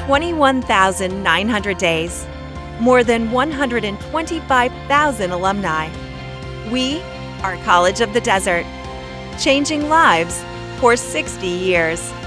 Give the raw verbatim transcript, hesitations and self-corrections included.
twenty-one thousand nine hundred days, more than one hundred twenty-five thousand alumni. We are College of the Desert, changing lives for sixty years.